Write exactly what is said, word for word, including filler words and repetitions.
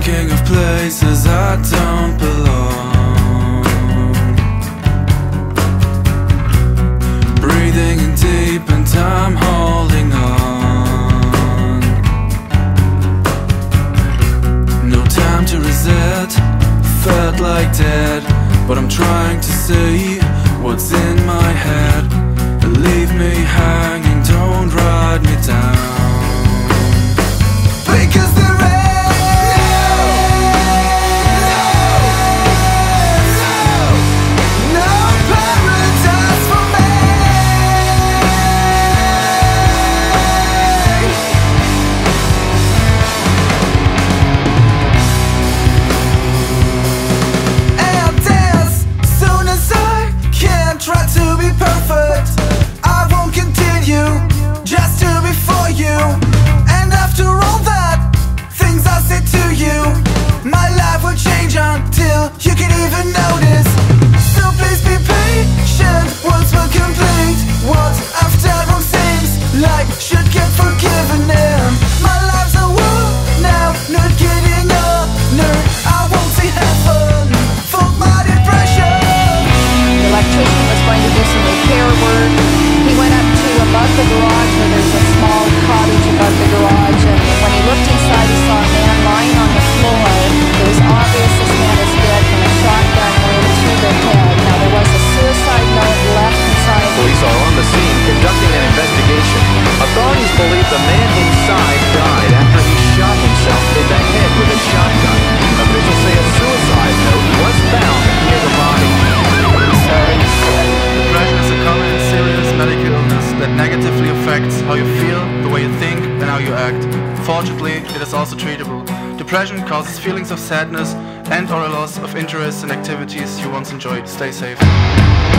Thinking of places I don't belong, breathing in deep and I'm holding on. No time to reset, felt like dead, but I'm trying to see what's in my head. Leave me hanging, don't ride me down, because there is until you can even notice. So please be patient, once we're complete. What I've done wrong seems like should get forgiven. And my life's a war now, not getting honored. I won't see heaven for my depression. The electrician was going to do some repair work. He went up to above the garage where there's a small cottage above the garage, and when he looked inside he saw a man lying on the floor. It was obvious this man is dead from a shotgun wound to the head. Now there was a suicide note left inside. Police are on the scene conducting an investigation. Authorities believe the man inside died after he shot himself in the head with a shotgun. Officials say a suicide note was found near the body. Depression is a common and serious medical illness that negatively affects how you feel, the way you think, and how you act. Fortunately, it is also treatable. Depression causes feelings of sadness and or a loss of interest in activities you once enjoyed. Stay safe.